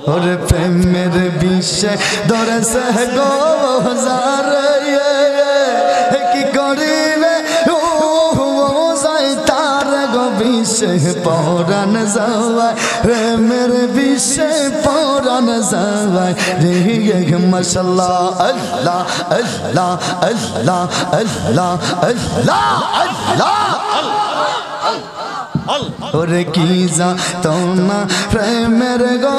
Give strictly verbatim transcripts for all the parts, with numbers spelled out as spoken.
और प्रेमेर विषय दरसे गो जारे की करिले ও যায় তার গো विषय পরাণ যাওয়ায় প্রেমের विषय পরাণ যাওয়ায় রে মাশাআল্লাহ আল্লাহ আল্লাহ আল্লাহ আল্লাহ আল্লাহ আল্লাহ और की जा तो ना प्रेमेर गो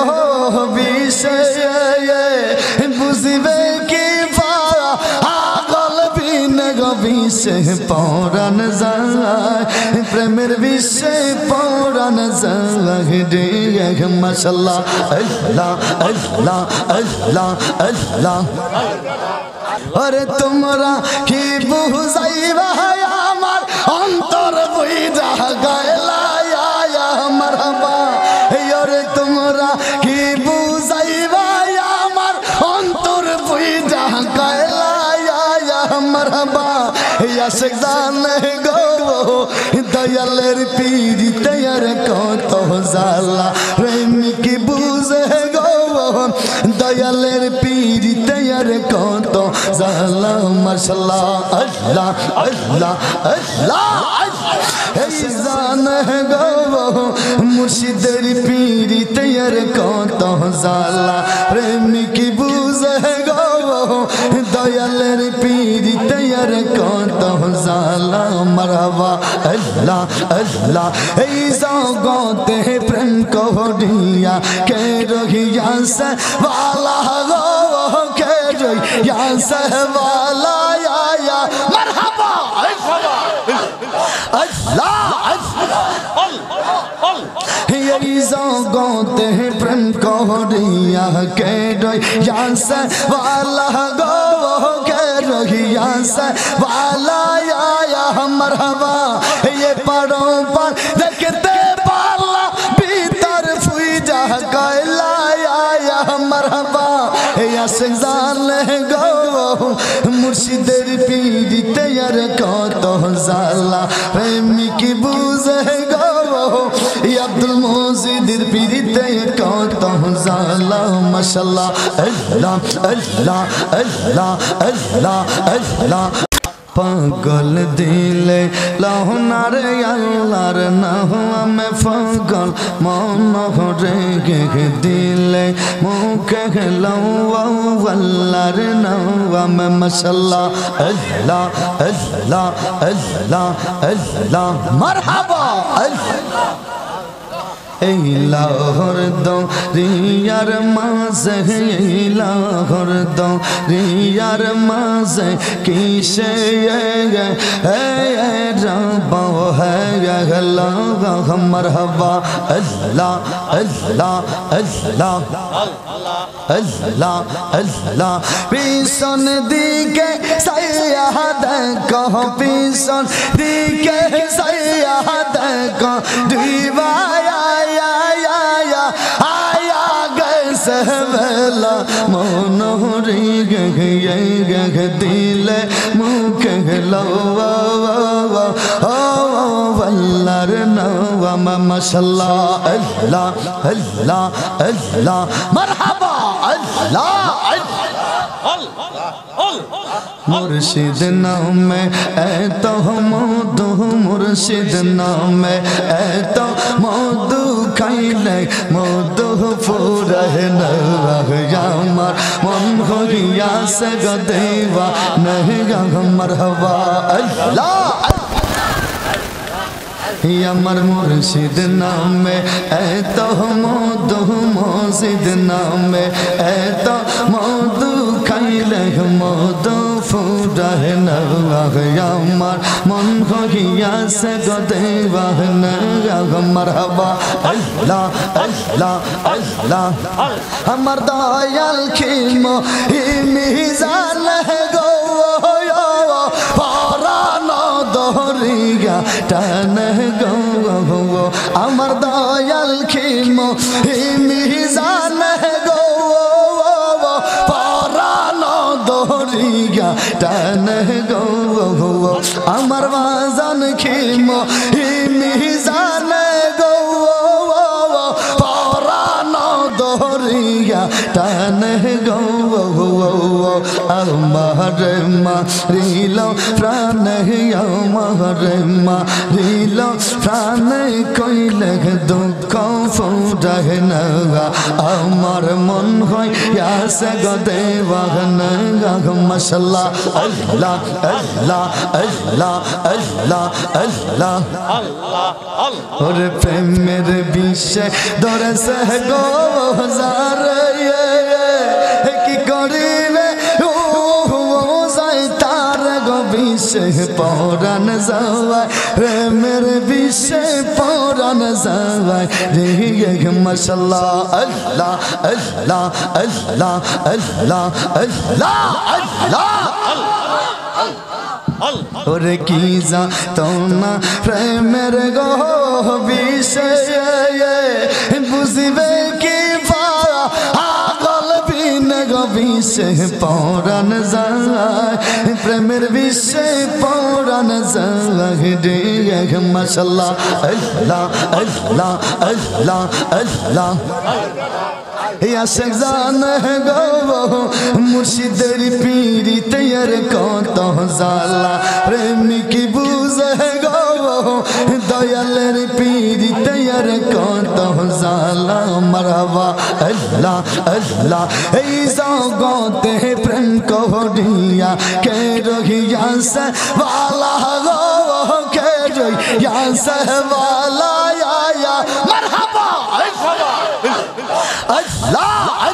विषय बुझबे की पागल बिन गो विषय पौरान जाए प्रेमेर विषय पौरान जाए रे माशाअल्लाह अल्लाह अल्लाह अल्लाह अल्लाह अरे तुमरा की बुझाइबा আমার অন্তর বুইরা গায়লা या मरहबा यारे तुमरा की बुझाइबा আমার অন্তর বুইরা গায়লা या मरहबा আশিক জানে গো দয়ালের পীরিতে আর কত জালা প্রেমিক বুঝে গো দয়ালের পীরিতে আর কত জালা মাশাআল্লাহ আল্লাহ আল্লাহ আল্লাহ এই জানে গো মুর্শিদের পীরিতে আর কত জালা প্রেমিক বুঝে গো দয়ালের পীরিতে আর কত জালা মারহাবা আল্লাহ আল্লাহ এই জগতে প্রেম করিয়া কে রহিয়া সে वाला गो के या से वाला या या मरहबा अल्लाह यही जगते प्रेम करिया के या से वाला गो के रहिया से वाला या या मरहबा ये परो पर देखते पाला भीतर फुई जा गला या मरहबा আশিক জানে গো মুর্শিদের পীরিতে আর কত জালা প্রেমিক বুঝে গো আব্দুল মুজিদের পীরিতে কত জালা মাশাআল্লাহ আল্লাহ আল্লাহ আল্লাহ আল্লাহ আল্লাহ पागल दिले लहनार अल्लाहर नाम पागल मन रे दिले मुखे अल्लाहर नाम माशाअल्लाह अल्लाह अल्लाह अल्लाह अल्लाह मरहबा अल्लाह लाहौर दो रियार माज़े लाहौर दो रियार माज़े किसे ये रबो है अल्लाह मरहबा अल्लाह अल्लाह अल्लाह अल्लाह अल्लाह पीसन दिके सयाद कहो पीसन दिके सयाद को दीवाया सहला मोनोरी गए गग दिले मुखे लवा वल्लर नवा माशाअल्लाह अल्लाह अल्लाह अल्लाह मरहबा अल्लाह मुर्शिद नाम ऐ तो मधु मुर्शिद नाम ऐ तो मधु खाइले मधु फुरह नवार मन होइया से गदेवा नहीं मरहबा अल्लाह अमर मुर्शिद नाम ऐ तो मधु मुर्शिद नाम ऐ तो मधु खाइले मधु फुरह नवार मन होइया से गदेवा नहीं मरहबा अल्लाह अल्लाह अल्लाह हमर दयाल की मिजान है गो परानो दोहरिया टान गो हमर दयाल की मिजान है गो परानो दोहरिया टान गो हमर वाजन की मिजान गो লইয়া টানে গো আমার মারিল প্রাণে আমার মারিল প্রাণে কইলে দুঃখ ফুরায় না আমার মন হয় আসে গো দেওয়ানা মাশাআল্লাহ আল্লাহ আল্লাহ আল্লাহ আল্লাহ আল্লাহ আল্লাহ ওরে প্রেমের বিষে ধরেছে গো যারে কি করিবে ও যাই তার গো বিষে পরাণ যাওয়ায় প্রেমের বিষে পরাণ যাওয়ায় রে মাশাআল্লাহ আল্লাহ আল্লাহ আল্লাহ আল্লাহ আল্লাহ আল্লাহ ওরে কি যা তোনা প্রেমের গো বিষয়ে বুঝিবে কি পাগল বিন গো বিষে পরাণ যায় প্রেমের বিষে পরাণ যায় রে মাশাআল্লাহ আল্লাহ আল্লাহ আল্লাহ আল্লাহ আশেক জানে গো মুর্শিদের পীরিতে আর কত জালা প্রেমিক বুঝে গো দয়ালের পীরিতে আর কত জালা মারহাবা আল্লাহ আল্লাহ এই জগতে প্রেম করিয়া কে রহিয়াছে ওয়ালা গো কে রহিয়াছে ওয়ালা ইয়া মারহাবা আল্লাহ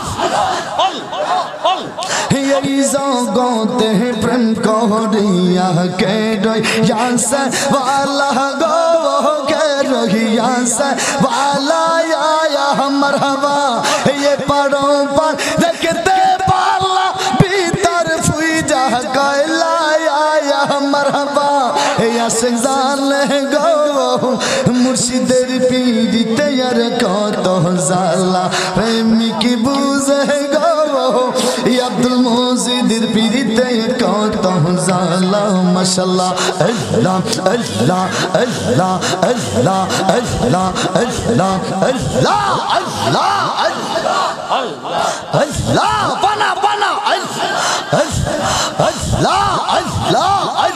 এই জগতে প্রেম করিয়া কে রহিয়াছে ওয়ালা গো কে রহিয়াছে ওয়ালা ইয়া মারহাবা এ পারো পার দেখতে পারলা ভিতর ফুই যা কয়লা ইয়া মারহাবা এ আশেক জানে গো মুর্শিদের পীরিতে আর কত জালা প্রেমিক বুঝে গো আব্দুল মুজিদের পীরিতে কত জালা মাশাআল্লাহ আল্লাহ আল্লাহ আল্লাহ আল্লাহ আল্লাহ আল্লাহ আল্লাহ আল্লাহ আল্লাহ আল্লাহ বানা বানা আল্লাহ আল্লাহ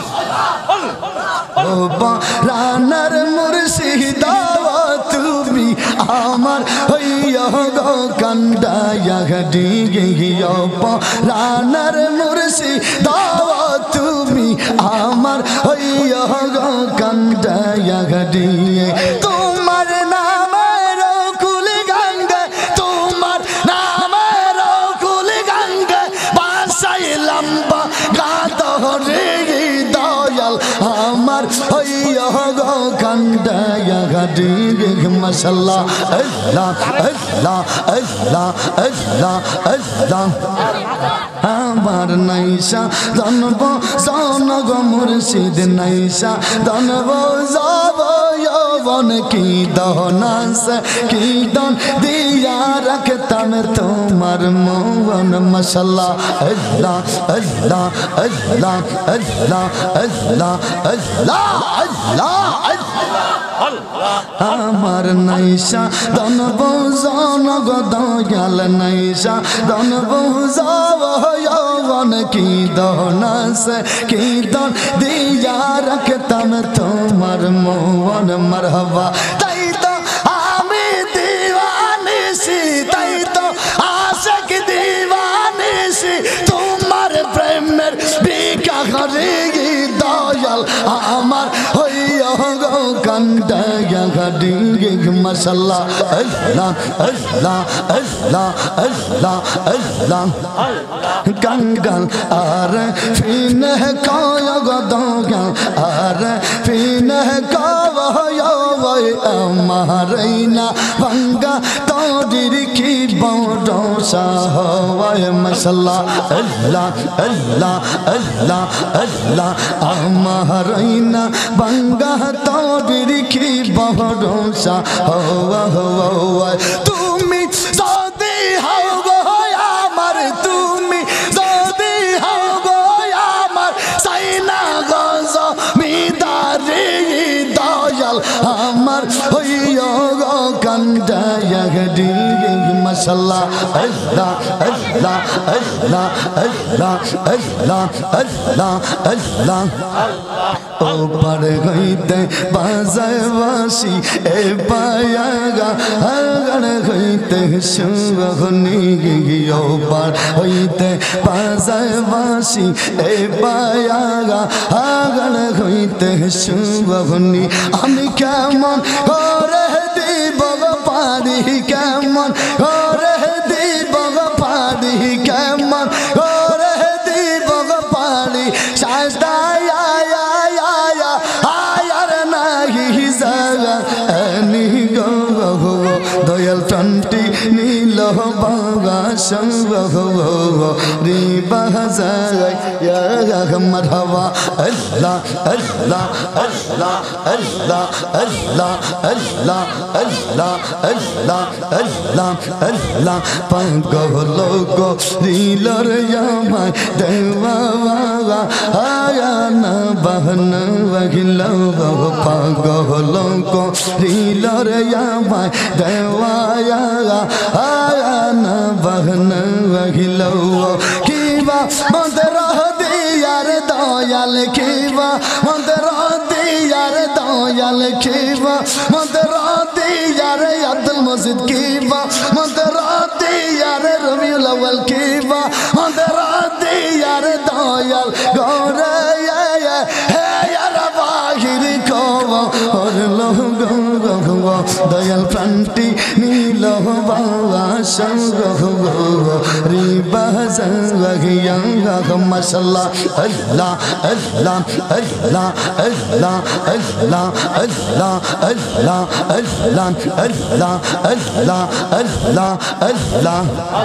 ও রানার মুর্শিদ তুমি আমার হইয়া গো কান্দায়া ডিগিয়া রানার মুর্শিদ তুমি আমার হইয়া গো কান্দায়া ডিগে তোমার নামের কুল গঙ্গা তোমার নামের কুল গঙ্গা বাসাই লম্বা গাত রে দয়াল আমার হইয়া গো কান্দায়া ডিগে মাশাআল্লাহ আল্লাহ আল্লাহ আল্লাহ আল্লাহ আল্লাহ আমার নাইশা জনব জনগ মুর্শিদ নাইশা জনব যাব যৌবন কি দহনাস কি দন দিয়া রাখতাম তোমার মন মাশাআল্লাহ আল্লাহ আল্লাহ আল্লাহ আল্লাহ আল্লাহ আল্লাহ আল্লাহ আমার নাইশা দনব জনগ দয়াল নাইশা দনব যাব যৌবন কি দহনাস কি দন দিয়া রাখতাম তোমার মন মারহাবা তাই তো আমি দিওয়ানিসি তাই তো আশিক দিওয়ানিসি তোমার প্রেমের বিকা করে দয়াল আমার হইয়া গো কান্দায়া ডিগে মাশাআল্লাহ আল্লাহ আল্লাহ আল্লাহ আল্লাহ আল্লাহ গঙ্গাল আর ফিন কয় গো দয়াল আর ফিন কয় ওই আমারইনা ভাঙ্গা তোর কি বড় সাহওয়ায় মাশাআল্লাহ আল্লাহ আল্লাহ আল্লাহ আল্লাহ আমারইনা ভাঙ্গা তোর কি বড় সাহওয়ায় তুমি যদি হও গো আমার তুমি যদি হও গো আমার সাইনা গজ মিদারে দয়াল আমার হইয়া গো কান্দায়া ডিগে মাশাআল্লাহ আল্লাহ আল্লাহ আল্লাহ আল্লাহ আল্লাহ আল্লাহ আল্লাহ ও পার হইতে বাজায় বাঁশি এ পায়াগা আগড় হইতে সুবহনি ও পার হইতে বাজায় বাঁশি এ পায়াগা আগড় হইতে সুবহনি আমি কেমন করে দিব পারি কেমন করে দিব পারি কেমন করে দিব পারি সাজদায় আয়া আয়া আয়ার নাহি জাগা আনি গো দয়াল প্রাণটি নীল বাবা সঙ্গ রি বাজায় মারহাবা আল্লাহ আল্লাহ আল্লাহ আল্লাহ আল্লাহ আল্লাহ আল্লাহ আল্লাহ আল্লাহ আল্লাহ পাগল গো রিলর আমায় দেওয়া বাবা আয়া না বহন বহিল পাগল গো রিলর আমায় দেওয়া আয়া না বহন বহিল কিবা মন্দির দিয়ার দয়াল কিবা মন্দির দিয়ার দয়াল কিবা মন্দির দিয়ার আব্দুল মজিদ কিবা মন্দির দিয়ার রবিউল আউয়াল কিবা মন্দির দিয়ার দয়াল গরে হে ইয়ার বাহির কব হরলো গো দয়াল প্রাণটি নীল বাবা সঙ্গ রি বাজায় মাশাআল্লাহ আল্লাহ আল্লাহ আল্লাহ আল্লাহ আল্লাহ আল্লাহ আল্লাহ আল্লাহ আল্লাহ আল্লাহ আল্লাহ আল্লাহ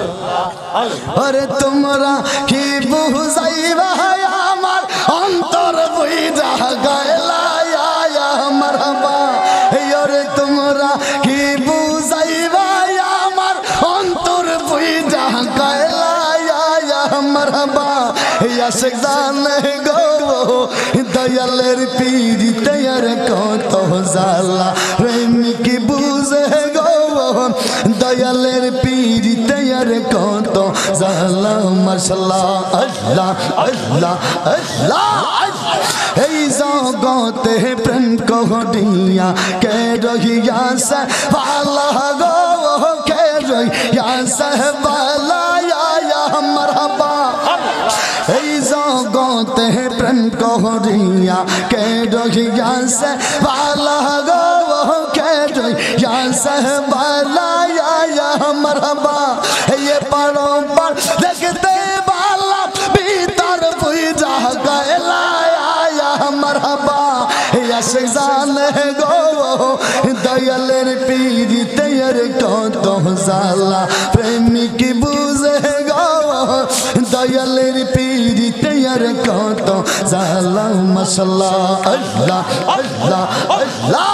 আরে তোমরা কি বুঝাইবা আমার অন্তর বুইরা গায়লা আয়া মারহাবা আরে তোমরা কি বুঝাইবা আমার অন্তর বুইরা গায়লা আয়া মারহাবা আশিক জানে গো দয়ালের পীরিতে আর কত জালা প্রেমিক বুঝে গো দয়ালের পীরিতে আর কত জালা মাশাআল্লাহ আল্লাহ আল্লাহ আল্লাহ এই জগতে প্রেম কহডিয়া কে রহিয়া সে পালা গো কে রহিয়া সে পালা ইয়া মারহাবা এই জগতে প্রেম কহরিয়া কে রহিয়া সে পালা গো কে রহিয়া সে পালা ইয়া মারহাবা ये परो पर देखते बाला भीतर पूजा गैला आया मरहबा आशिक जाने गो दयालेर पीरिते यार कत जाला प्रेमिक बुझे गो दयालेर पीरिते यार कत जाला माशाअल्लाह अल्लाह अल्लाह अल्लाह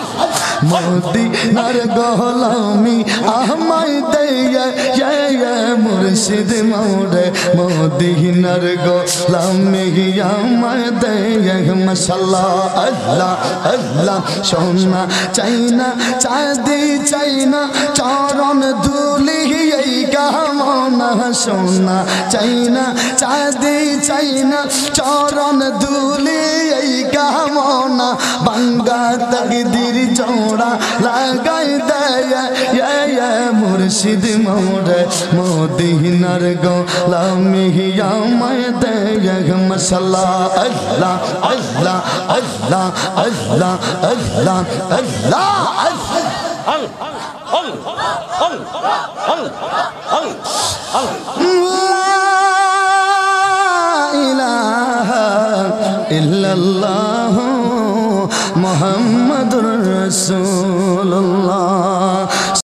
মদিনার গোলামি আমায় দেয়া ইয়া মুর্শিদ মোরে মদিনার গোলামি আমায় দেয়া মাশাআল্লাহ আল্লাহ আল্লাহ সোনা চাইনা চাঁদি চাইনা চরণ ধুলি এই কামনা সোনা চাইনা চাঁদি চাইনা চরণ ধুলি এই কামনা বাঙ্গা তকদির চৌড়া লাগাই দেয়া ইয়া মুর্শিদ মোরে মদিনার গোলামি আমায় দেয়া মাশাআল্লাহ আল্লাহ আল্লাহ আল্লাহ আল্লাহ আল্লাহ আল্লাহ লা ইল্লাল্লাহ মুহাম্মাদুর রাসূলুল্লাহ